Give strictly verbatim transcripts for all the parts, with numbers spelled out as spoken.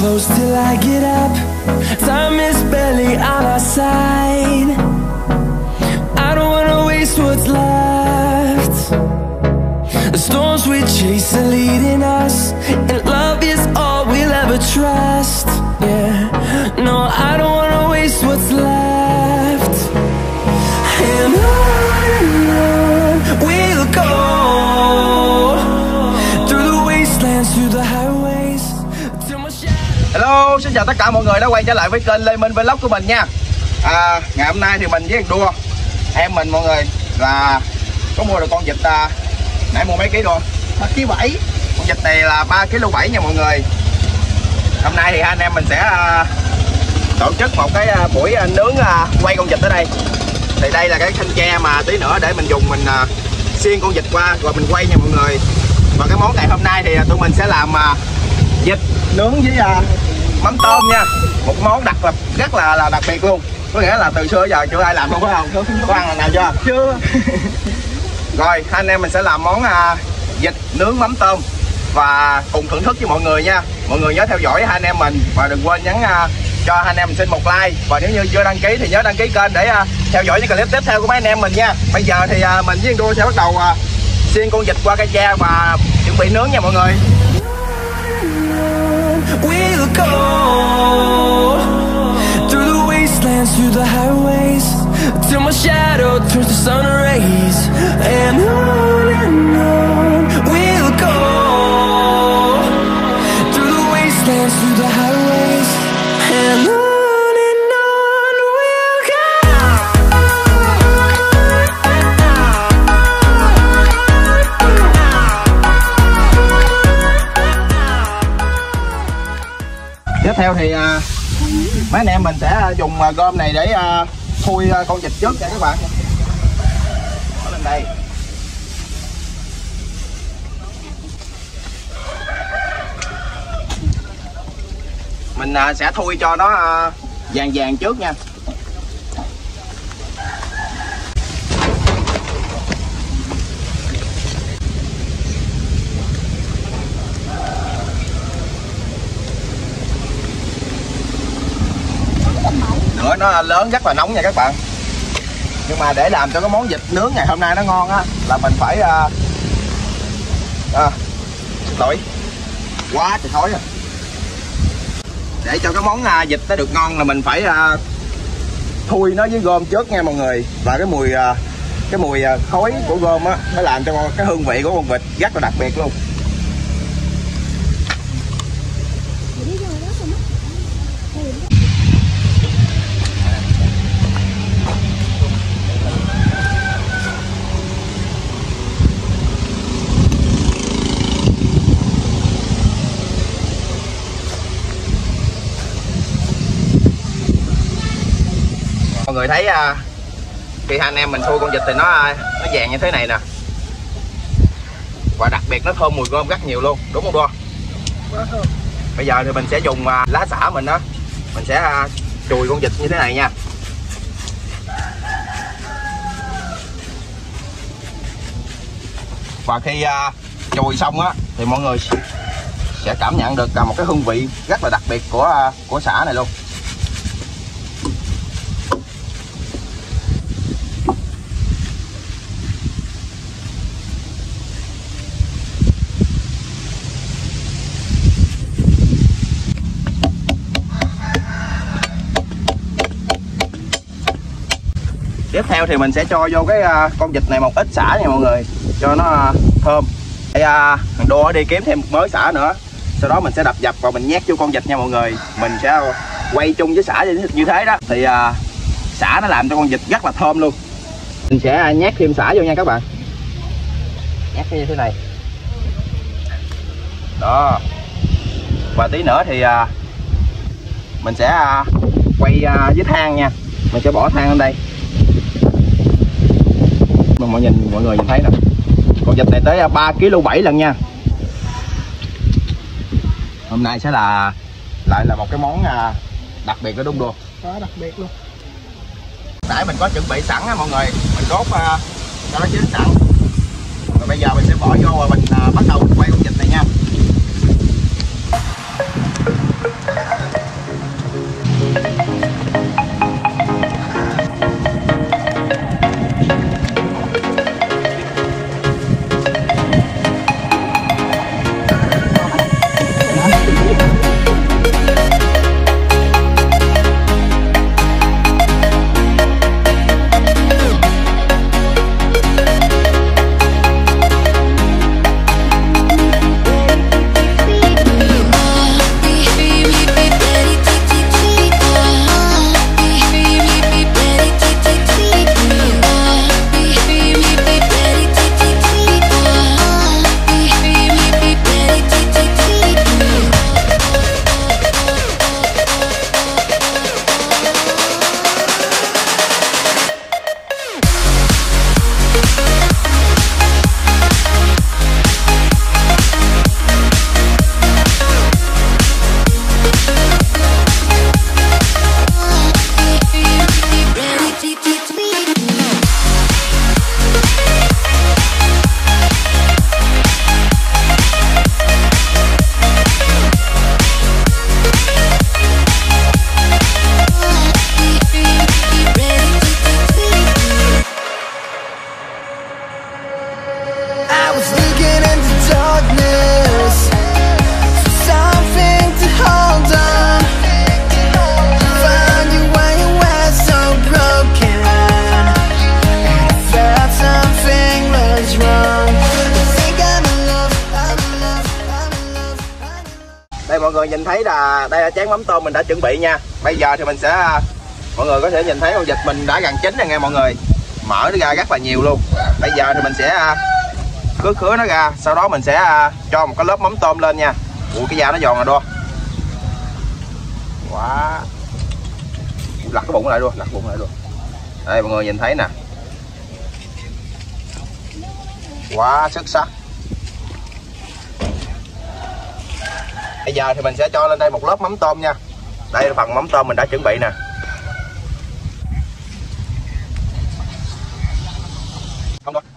close till I get up. Time is barely on our side. I don't wanna waste what's left. The storms we chase are leading us, and love is all we'll ever trust. Yeah, no, I don't wanna waste what's left. And on and on we'll go, through the wastelands, through the highways, till my shadow. Hello, xin chào tất cả mọi người đã quay trở lại với kênh Lê Minh Vlog của mình nha. à, Ngày hôm nay thì mình với thằng Đua, em mình mọi người, là có mua được con vịt. à, Nãy mua mấy ký luôn? ba ký bảy. Con vịt này là ba ký bảy nha mọi người. Hôm nay thì hai anh em mình sẽ uh, tổ chức một cái uh, buổi uh, nướng uh, quay con vịt ở đây. Thì đây là cái thanh tre mà tí nữa để mình dùng mình uh, xiên con vịt qua rồi mình quay nha mọi người. Và cái món ngày hôm nay thì uh, tụi mình sẽ làm uh, vịt nướng với uh, mắm tôm nha. Một món đặc là rất là là đặc biệt luôn. Có nghĩa là từ xưa giờ chưa ai làm luôn phải không? Có ăn lần nào chưa? Chưa. Rồi hai anh em mình sẽ làm món uh, vịt nướng mắm tôm và cùng thưởng thức với mọi người nha. Mọi người nhớ theo dõi hai anh em mình và đừng quên nhấn uh, cho hai anh em mình xin một like, và nếu như chưa đăng ký thì nhớ đăng ký kênh để uh, theo dõi những clip tiếp theo của mấy anh em mình nha. Bây giờ thì uh, mình với Đua sẽ bắt đầu uh, xiên con vịt qua cây tre và chuẩn bị nướng nha mọi người. We'll go through the wastelands, through the highways, till my shadow turns to sun rays. And on and on we'll go through the wastelands, through the highways, and on. Tiếp theo thì uh, mấy anh em mình sẽ dùng uh, gom này để uh, thui uh, con vịt trước nha các bạn. Bỏ lên đây. Mình uh, sẽ thui cho nó uh, vàng vàng trước nha. Lửa nó lớn rất là nóng nha các bạn. Nhưng mà để làm cho cái món vịt nướng ngày hôm nay nó ngon á là mình phải uh, à, lỗi quá trời thối rồi. Để cho cái món uh, vịt nó được ngon là mình phải uh, thui nó với gom trước nha mọi người. Và cái mùi uh, cái mùi uh, khói của gom á nó làm cho cái hương vị của con vịt rất là đặc biệt luôn. Mọi người thấy uh, khi hai anh em mình thui con vịt thì nó uh, nó vàng như thế này nè. Và đặc biệt nó thơm mùi gom rất nhiều luôn, đúng không Đua? Bây giờ thì mình sẽ dùng uh, lá xả mình đó, mình sẽ uh, chùi con vịt như thế này nha. Và khi uh, chùi xong á thì mọi người sẽ cảm nhận được uh, một cái hương vị rất là đặc biệt của uh, của xả này luôn. Tiếp theo thì mình sẽ cho vô cái uh, con vịt này một ít sả nha mọi người, cho nó uh, thơm. Đây uh, thằng Đua đi kiếm thêm một mớ sả nữa, sau đó mình sẽ đập dập và mình nhét vô con vịt nha mọi người. Mình sẽ quay chung với sả như thế đó thì uh, sả nó làm cho con vịt rất là thơm luôn. Mình sẽ nhét thêm sả vô nha các bạn, nhét như thế này đó. Và tí nữa thì uh, mình sẽ uh, quay uh, với than nha. Mình sẽ bỏ than lên đây. Mọi nhìn mọi người nhìn thấy nè, con vịt này tới ba ký bảy lần nha. Hôm nay sẽ là lại là một cái món đặc biệt ở Đung Đua. Đó, đặc biệt luôn. Nãy mình có chuẩn bị sẵn á mọi người, mình đốt uh, cho nó chín sẵn. Rồi bây giờ mình sẽ bỏ vô và mình uh, bắt đầu mình quay con vịt này nha. thấy là đây là chén mắm tôm mình đã chuẩn bị nha. Bây giờ thì mình sẽ, mọi người có thể nhìn thấy con vịt mình đã gần chín rồi nghe mọi người, mỡ nó ra rất là nhiều luôn. Bây giờ thì mình sẽ khứa khứa nó ra, sau đó mình sẽ cho một cái lớp mắm tôm lên nha. Ủa cái da nó giòn rồi đua. Quá, lật cái bụng lại luôn, lật bụng lại luôn. Đây mọi người nhìn thấy nè, quá xuất sắc. Bây giờ thì mình sẽ cho lên đây một lớp mắm tôm nha. Đây là phần mắm tôm mình đã chuẩn bị nè. Không đâu.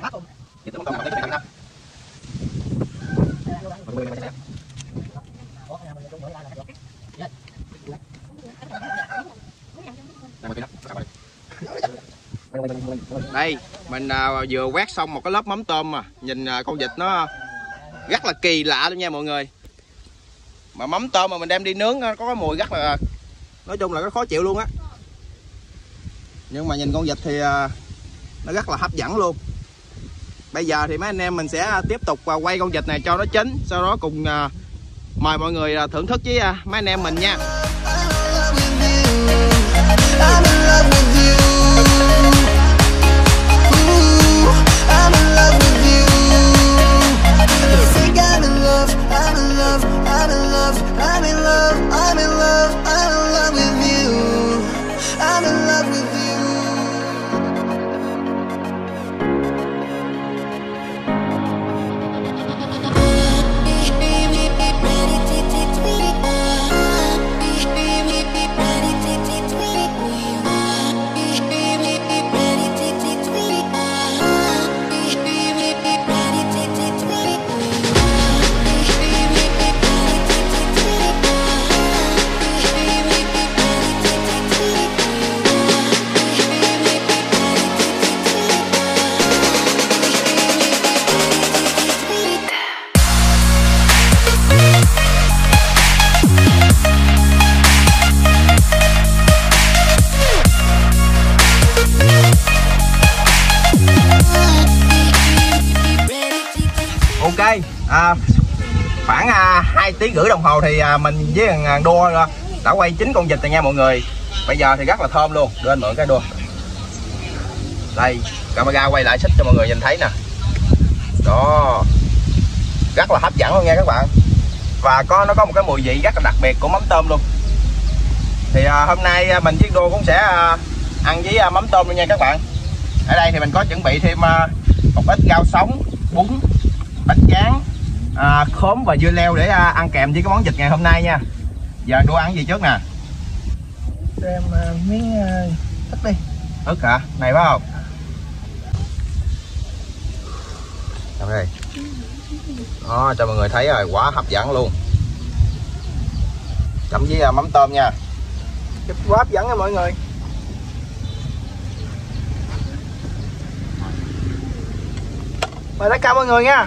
Đây mình à, vừa quét xong một cái lớp mắm tôm mà nhìn à, con vịt nó rất là kỳ lạ luôn nha mọi người. Mà mắm tôm mà mình đem đi nướng có cái mùi rất là, nói chung là nó khó chịu luôn á. Nhưng mà nhìn con vịt thì à, nó rất là hấp dẫn luôn. Bây giờ thì mấy anh em mình sẽ tiếp tục à, quay con vịt này cho nó chín, sau đó cùng à, mời mọi người à, thưởng thức với à, mấy anh em mình nha. Ok, à, khoảng à, hai tiếng rưỡi đồng hồ thì à, mình với thằng Đua đã quay chín con vịt rồi nha mọi người. Bây giờ thì rất là thơm luôn, đưa anh mượn cái Đua. Đây, camera quay lại xích cho mọi người nhìn thấy nè. Đó, rất là hấp dẫn luôn nha các bạn. Và có nó có một cái mùi vị rất là đặc biệt của mắm tôm luôn. Thì à, hôm nay à, mình với Đua cũng sẽ à, ăn với à, mắm tôm luôn nha các bạn. Ở đây thì mình có chuẩn bị thêm à, một ít rau sống, bún, bánh tráng, à, khóm và dưa leo để à, ăn kèm với cái món vịt ngày hôm nay nha. Giờ Đua ăn gì trước nè? Cho em uh, miếng uh, ức đi. Ức hả? Này phải không? Làm đây. Đó, cho mọi người thấy rồi, quá hấp dẫn luôn. Chấm với uh, mắm tôm nha. Quá hấp dẫn nha mọi người. Mời tất cả mọi người nha.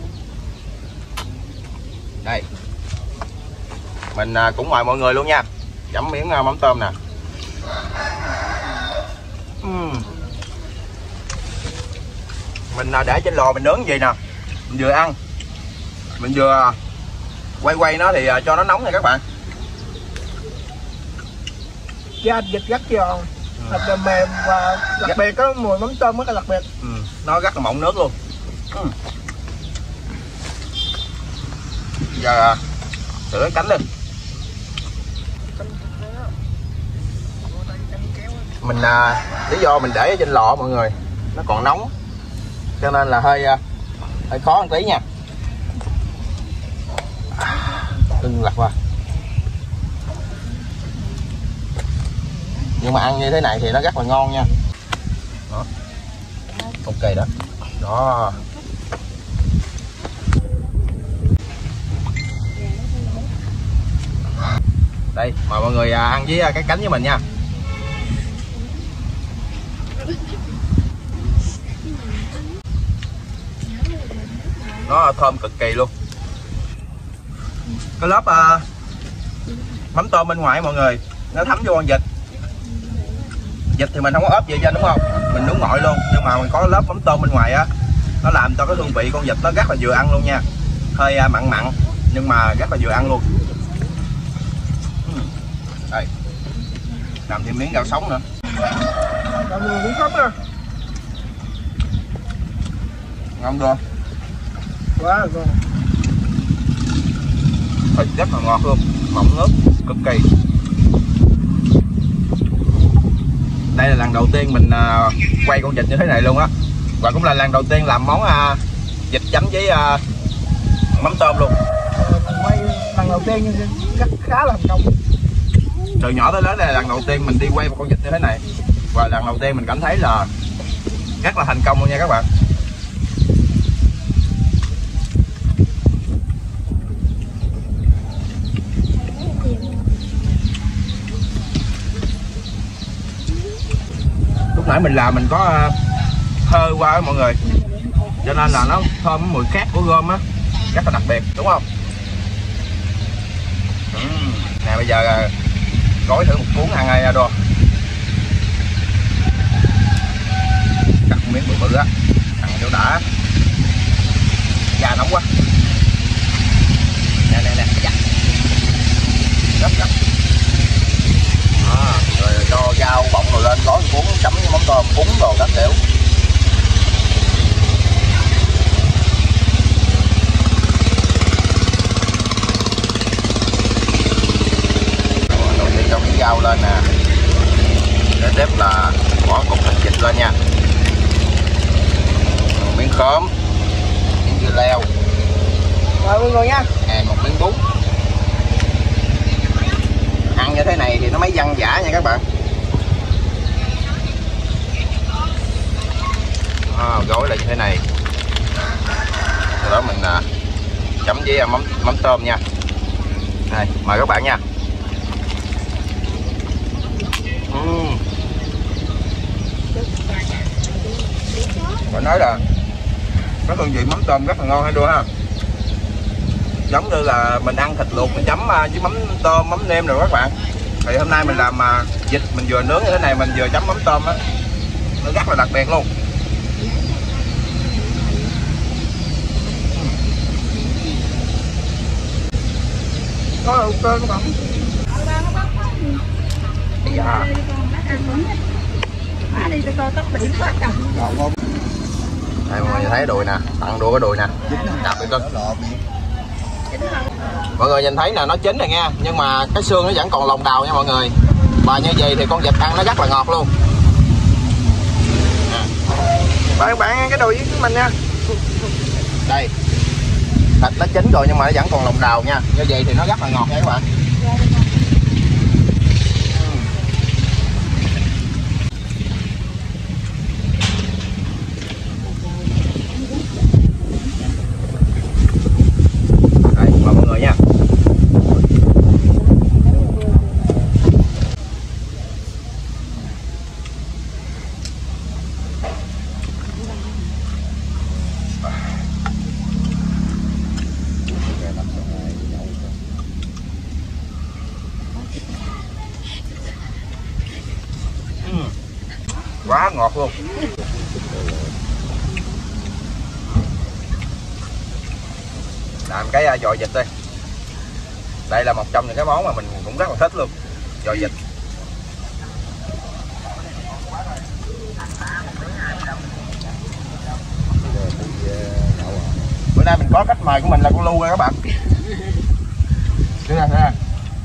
Đây, mình cũng mời mọi người luôn nha. Chấm miếng mắm tôm nè. uhm. Mình để trên lò mình nướng gì nè, mình vừa ăn mình vừa quay quay nó thì cho nó nóng nha các bạn. Da vịt rất giòn, thật là mềm và đặc biệt có mùi mắm tôm rất là đặc biệt. ừ. Nó rất là mọng nước luôn. ừ. Giờ sửa cái cánh lên. Mình à, lý do mình để trên lò mọi người, nó còn nóng cho nên là hơi hơi khó một tí nha. Cưng lặt qua. Nhưng mà ăn như thế này thì nó rất là ngon nha. Đó. Ok đó. Đó. Đây, mời mọi người ăn với cái cánh với mình nha. Nó thơm cực kỳ luôn. Cái lớp uh, mắm tôm bên ngoài mọi người, nó thấm vô con vịt. Vịt thì mình không có ốp gì trên đúng không? Mình nướng nguội luôn, nhưng mà mình có lớp mắm tôm bên ngoài á, nó làm cho cái hương vị con vịt nó rất là vừa ăn luôn nha. Hơi uh, mặn mặn nhưng mà rất là vừa ăn luôn. Đây, làm thêm miếng rau sống nữa. Còn nhiều cũng sống nữa. Ngon chưa? Quá rồi. Thịt rất là ngọt luôn, mỏng nước, cực kỳ. Đây là lần đầu tiên mình uh, quay con vịt như thế này luôn á. Và cũng là lần đầu tiên làm món uh, vịt chấm với uh, mắm tôm luôn. Mình quay lần đầu tiên nhưng chắc khá là thành công. Từ nhỏ tới lớn đây là lần đầu tiên mình đi quay một con vịt như thế này. Và lần đầu tiên mình cảm thấy là rất là thành công luôn nha các bạn. Lúc nãy mình làm mình có thơ qua đó mọi người, cho nên là nó thơm mùi khác của gom á, rất là đặc biệt đúng không? uhm. Nè bây giờ gói thử một cuốn ăn ngay đô, cắt miếng bự bự á, ăn cho đã. Da nóng quá. Nè nè nè, dạ. Gấp gấp. À, rồi cho rau bọng rồi lên gói một cuốn chấm với mắm tôm bún đồ các kiểu. Đầu tiên cho miếng rau lên nè, kế tiếp là bỏ cục thịt vịt lên nha, một miếng khóm, miếng dưa leo, Rồi mọi người nha. một miếng bún. Ăn như thế này thì nó mới dân dã nha các bạn. À, gói lại như thế này, sau đó mình à, chấm với à, mắm mắm tôm nha. Đây, mời các bạn nha. uhm. Phải nói là cái hương vị mắm tôm rất là ngon hay đua ha, giống như là mình ăn thịt luộc mình chấm với mắm tôm mắm nêm rồi các bạn. Thì hôm nay mình làm vịt mình vừa nướng như thế này mình vừa chấm mắm tôm á, nó rất là đặc biệt luôn. Có đầu cơ các bạn. Dạ. Đây mọi người thấy đùi nè, tặng đùi cái đùi nè, đạp cái cân. Mọi người nhìn thấy là nó chín rồi nha, nhưng mà cái xương nó vẫn còn lồng đào nha mọi người. Và như vậy thì con vịt ăn nó rất là ngọt luôn. Bạn các bạn ăn cái đùi với mình nha. Đây, thịt nó chín rồi nhưng mà nó vẫn còn lồng đào nha, như vậy thì nó rất là ngọt nha các bạn. Đây, mời mọi người nha. Quá ngọt luôn. Làm cái giò vịt đây. Đây là một trong những cái món mà mình cũng rất là thích luôn, giò vịt. Bữa nay mình có khách mời của mình là con Lu nha các bạn. Đây nè, đây nè.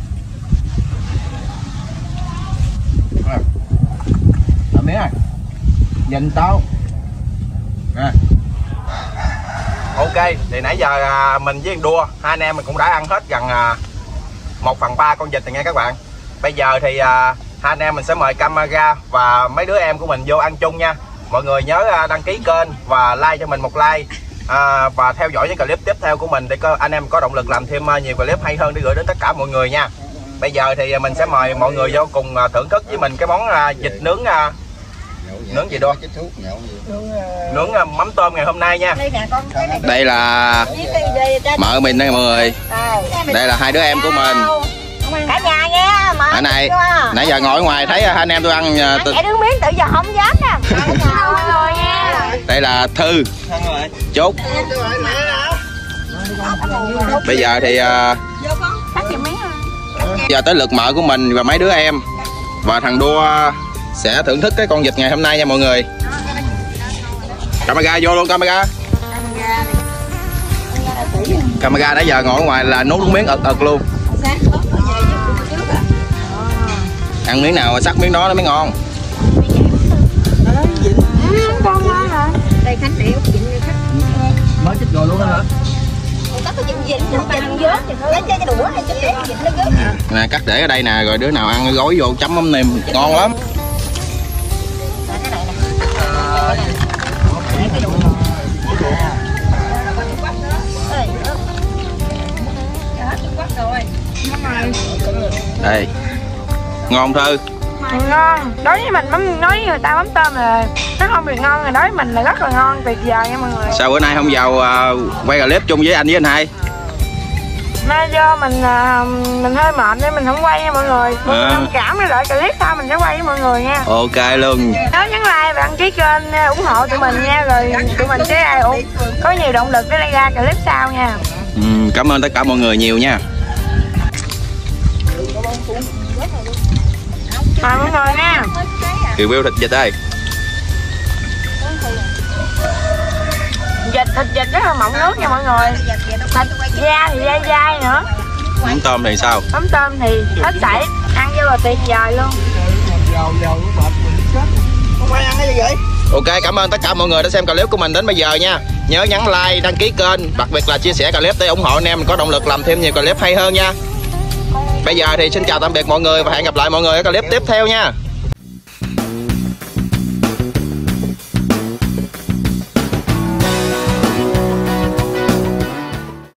Làm miếng này, nhìn tao. Nè. Ok, thì nãy giờ mình với Đua, hai anh em mình cũng đã ăn hết gần một phần ba con vịt rồi nha các bạn. Bây giờ thì hai anh em mình sẽ mời camera và mấy đứa em của mình vô ăn chung nha. Mọi người nhớ đăng ký kênh và like cho mình một like, à, và theo dõi những clip tiếp theo của mình để có, anh em có động lực làm thêm nhiều clip hay hơn để gửi đến tất cả mọi người nha. Bây giờ thì mình sẽ mời mọi người vô cùng thưởng thức với mình cái món vịt nướng nướng gì đó, nướng mắm tôm ngày hôm nay nha. Đây là mợ mình đây mọi người, đây là hai đứa em của mình cả nhà nha. ở này nãy giờ ngồi ngoài thấy hai anh em tôi ăn tôi... đứng miếng tự giờ không dám nè. Rồi nha. Đây là Thư, Chốt. Bây giờ thì uh... Giờ tới lượt mợ của mình và mấy đứa em. Và thằng Đua sẽ thưởng thức cái con vịt ngày hôm nay nha mọi người. Camera vô luôn camera. Camera nãy giờ ngồi ở ngoài là nuốt miếng ực ực luôn. Ăn miếng nào sắc miếng đó nó mới ngon. Con ngon hả? Đây Khánh để út vịnh khách. Mới chích rồi luôn hả? Có cái vịnh vịnh nó vịnh vớt thì thôi. Lấy cái đũa hay cái vịnh nó vớt. Nè cắt để ở đây nè, rồi đứa nào ăn gói vô chấm mắm nêm ngon lắm. Đây. Ngon Thư. Ngon. Đối với mình mắm, nói với người ta mắm tôm là nó không được ngon, rồi đối với mình là rất là ngon, tuyệt vời nha mọi người. Sao bữa nay không vào uh, quay clip chung với anh với anh hai? Nay do mình uh, mình hơi mệt nên mình không quay nha mọi người. Mọi người thông cảm để đợi clip sau mình sẽ quay với mọi người nha. Ok luôn. Nhớ nhấn like và đăng ký kênh ủng hộ tụi mình nha, rồi tụi mình sẽ ai ủng có nhiều động lực để ra clip sau nha. Ừ, cảm ơn tất cả mọi người nhiều nha. Mời mọi người nha. Review thịt vịt đây. Vịt thịt vịt rất là mọng nước nha mọi người. Thịt da thì dai dai nữa. Mắm tôm thì sao? Mắm tôm thì hết sảy, ăn vô là tuyệt vời luôn. Không ai ăn cái gì vậy? Ok, cảm ơn tất cả mọi người đã xem clip của mình đến bây giờ nha. Nhớ nhấn like, đăng ký kênh, đặc biệt là chia sẻ clip để ủng hộ anh em mình có động lực làm thêm nhiều clip hay hơn nha. Bây giờ thì xin chào tạm biệt mọi người và hẹn gặp lại mọi người ở clip tiếp theo nha.